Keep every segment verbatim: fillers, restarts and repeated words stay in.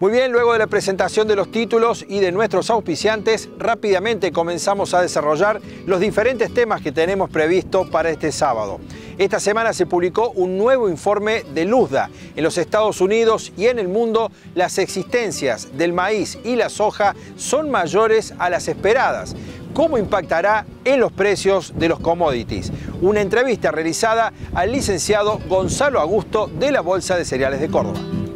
Muy bien, luego de la presentación de los títulos y de nuestros auspiciantes, rápidamente comenzamos a desarrollar los diferentes temas que tenemos previsto para este sábado. Esta semana se publicó un nuevo informe de Luzda. En los Estados Unidos y en el mundo, las existencias del maíz y la soja son mayores a las esperadas. ¿Cómo impactará en los precios de los commodities? Una entrevista realizada al licenciado Gonzalo Augusto de la Bolsa de Cereales de Córdoba.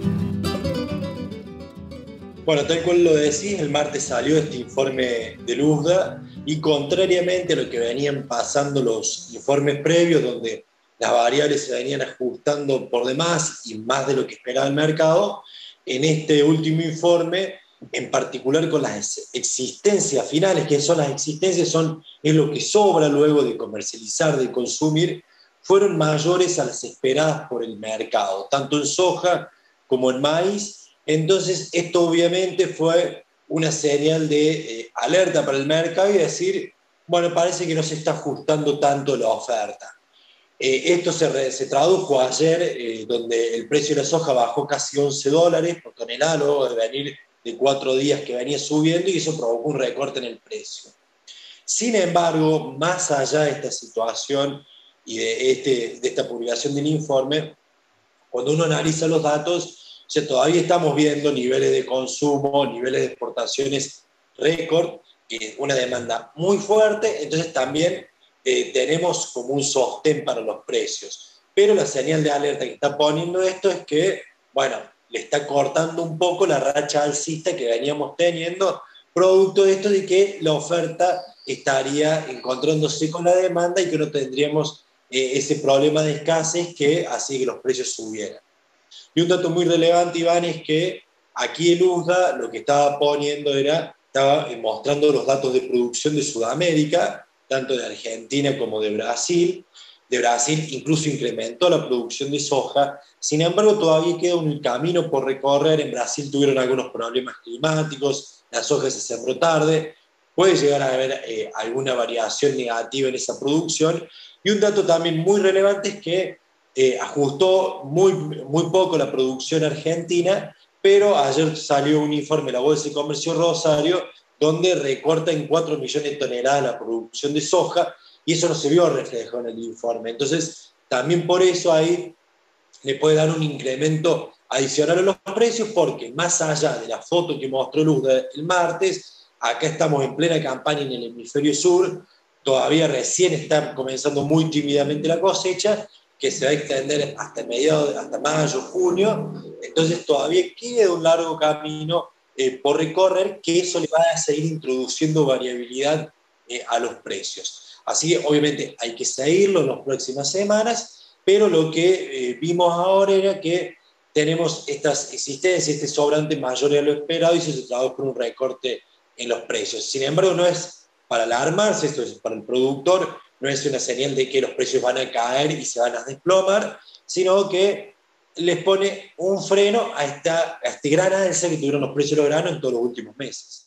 Bueno, tal cual lo decís, el martes salió este informe de Luzda y contrariamente a lo que venían pasando los informes previos, donde las variables se venían ajustando por demás y más de lo que esperaba el mercado, en este último informe, en particular con las existencias finales, que son las existencias, son, es lo que sobra luego de comercializar, de consumir, fueron mayores a las esperadas por el mercado, tanto en soja como en maíz. Entonces, esto obviamente fue una señal de eh, alerta para el mercado y decir, bueno, parece que no se está ajustando tanto la oferta. Eh, esto se, re, se tradujo ayer, eh, donde el precio de la soja bajó casi once dólares por tonelada, luego de venir de cuatro días que venía subiendo, y eso provocó un recorte en el precio. Sin embargo, más allá de esta situación y de, este, de esta publicación del informe, cuando uno analiza los datos, o sea, todavía estamos viendo niveles de consumo, niveles de exportaciones récord, eh, una demanda muy fuerte, entonces también eh, tenemos como un sostén para los precios. Pero la señal de alerta que está poniendo esto es que, bueno, le está cortando un poco la racha alcista que veníamos teniendo, producto de esto de que la oferta estaría encontrándose con la demanda y que no tendríamos eh, ese problema de escasez que hacía que los precios subieran. Y un dato muy relevante, Iván, es que aquí en Luzda lo que estaba poniendo era, estaba mostrando los datos de producción de Sudamérica, tanto de Argentina como de Brasil. De Brasil incluso incrementó la producción de soja, sin embargo todavía queda un camino por recorrer. En Brasil tuvieron algunos problemas climáticos, la soja se sembró tarde, puede llegar a haber eh, alguna variación negativa en esa producción. Y un dato también muy relevante es que Eh, ajustó muy, muy poco la producción argentina, pero ayer salió un informe de la Bolsa de Comercio Rosario donde recorta en cuatro millones de toneladas la producción de soja, y eso no se vio reflejado en el informe. Entonces, también por eso ahí le puede dar un incremento adicional a los precios, porque más allá de la foto que mostró Luzda el martes, acá estamos en plena campaña en el hemisferio sur, todavía recién está comenzando muy tímidamente la cosecha, que se va a extender hasta mediados, hasta mayo, junio, entonces todavía queda un largo camino eh, por recorrer, que eso le va a seguir introduciendo variabilidad eh, a los precios. Así que obviamente hay que seguirlo en las próximas semanas, pero lo que eh, vimos ahora era que tenemos estas existencias, este sobrante mayor de lo esperado, y eso se tradujo por un recorte en los precios. Sin embargo, no es para alarmarse, esto es para el productor, no es una señal de que los precios van a caer y se van a desplomar, sino que les pone un freno a, esta, a este gran alza que tuvieron los precios de los granos en todos los últimos meses.